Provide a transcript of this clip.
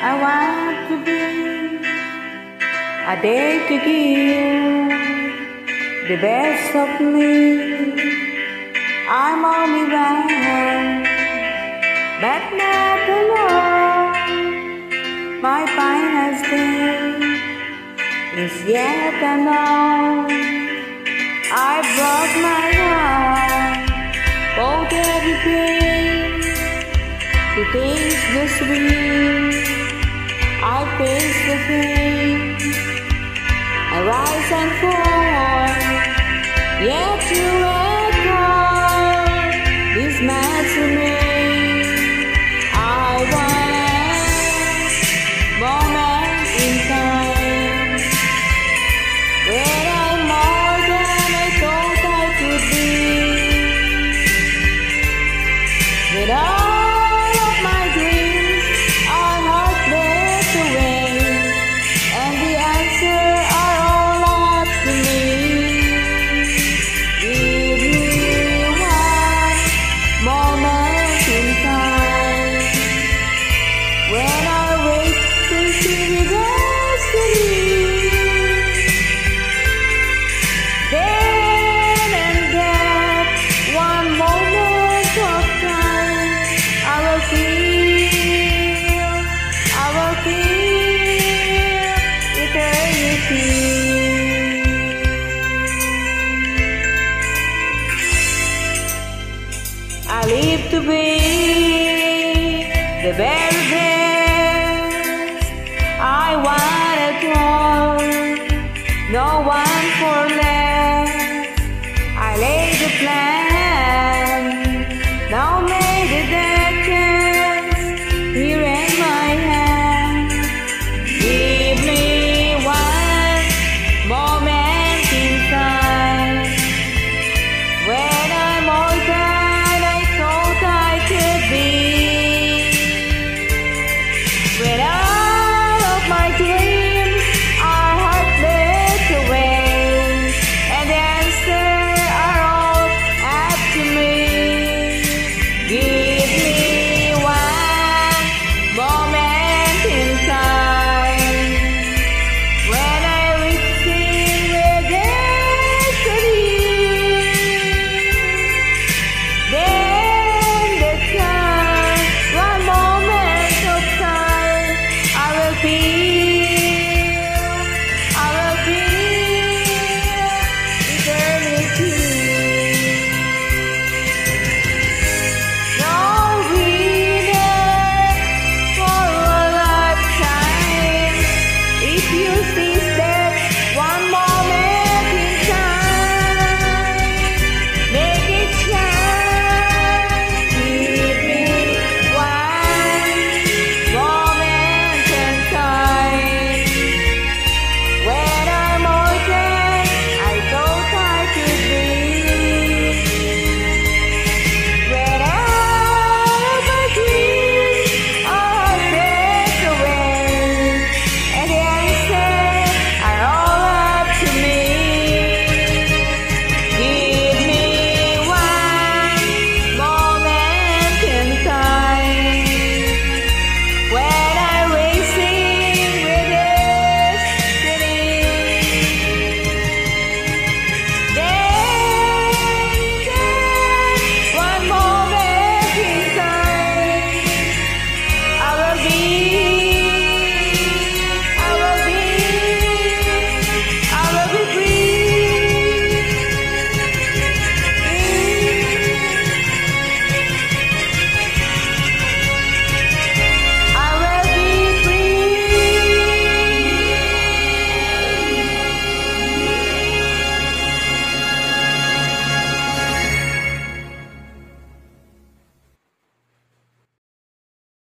I want to be a day to give the best of me. I'm only one, but not alone. My finest day is yet unknown. I broke my heart, both everything to taste the sweet. I face the pain, I rise and fall, yet you echo this match to me. I want moment in time when I'm more than I thought I could be. With all of my dreams are heartbreak away, and the answer are all up to me. Give me one moment in time when I wait to see the destiny. Then and that one moment of time, I will feel eternity. I live to be the very